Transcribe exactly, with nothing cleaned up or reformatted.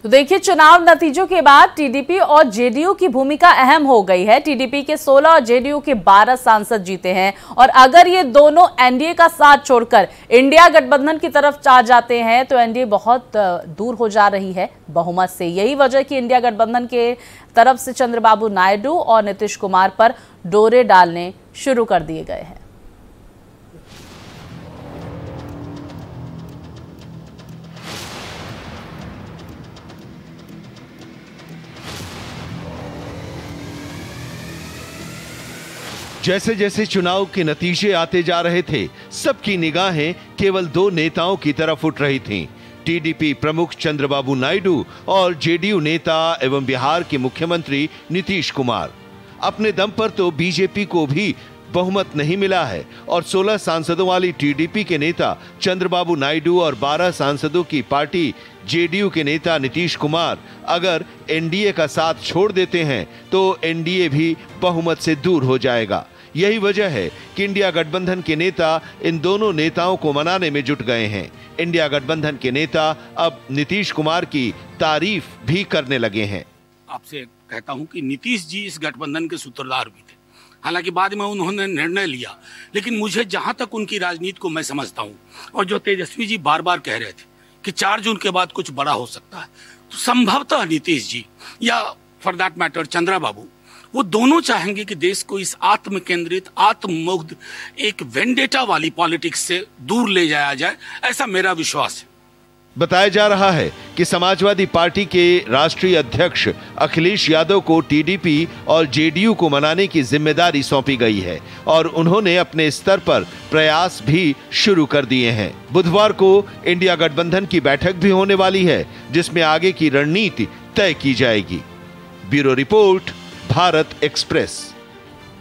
तो देखिए, चुनाव नतीजों के बाद टीडीपी और जेडीयू की भूमिका अहम हो गई है। टीडीपी के सोलह और जेडीयू के बारह सांसद जीते हैं और अगर ये दोनों एनडीए का साथ छोड़कर इंडिया गठबंधन की तरफ आ जाते हैं तो एनडीए बहुत दूर हो जा रही है बहुमत से। यही वजह कि इंडिया गठबंधन के तरफ से चंद्रबाबू नायडू और नीतीश कुमार पर डोरे डालने शुरू कर दिए गए हैं। जैसे जैसे चुनाव के नतीजे आते जा रहे थे, सबकी निगाहें केवल दो नेताओं की तरफ उठ रही थीं। टीडीपी प्रमुख चंद्रबाबू नायडू और जेडीयू नेता एवं बिहार के मुख्यमंत्री नीतीश कुमार। अपने दम पर तो बीजेपी को भी बहुमत नहीं मिला है और सोलह सांसदों वाली टीडीपी के नेता चंद्रबाबू नायडू और बारह सांसदों की पार्टी जेडीयू के नेता नीतीश कुमार अगर एनडीए का साथ छोड़ देते हैं तो एनडीए भी बहुमत से दूर हो जाएगा। यही वजह है कि इंडिया गठबंधन के नेता इन दोनों नेताओं को मनाने में जुट गए हैं। इंडिया गठबंधन के नेता अब नीतीश कुमार की तारीफ भी करने लगे हैं। आपसे कहता हूं कि नीतीश जी इस गठबंधन के सूत्रधार भी थे, हालांकि बाद में उन्होंने निर्णय लिया, लेकिन मुझे जहां तक उनकी राजनीति को मैं समझता हूं और जो तेजस्वी जी बार बार कह रहे थे कि चार जून के बाद कुछ बड़ा हो सकता है, तो संभवतः नीतीश जी या for that matter Chandra Babu, वो दोनों चाहेंगे कि देश को इस आत्म केंद्रित आत्ममुग्ध एक वेंडेटा वाली पॉलिटिक्स से दूर ले जाया जाए, ऐसा मेरा विश्वास है। बताया जा रहा है कि समाजवादी पार्टी के राष्ट्रीय अध्यक्ष अखिलेश यादव को टीडीपी और जेडीयू को मनाने की जिम्मेदारी सौंपी गई है और उन्होंने अपने स्तर पर प्रयास भी शुरू कर दिए हैं। बुधवार को इंडिया गठबंधन की बैठक भी होने वाली है, जिसमें आगे की रणनीति तय की जाएगी। Bureau report, Bharat express.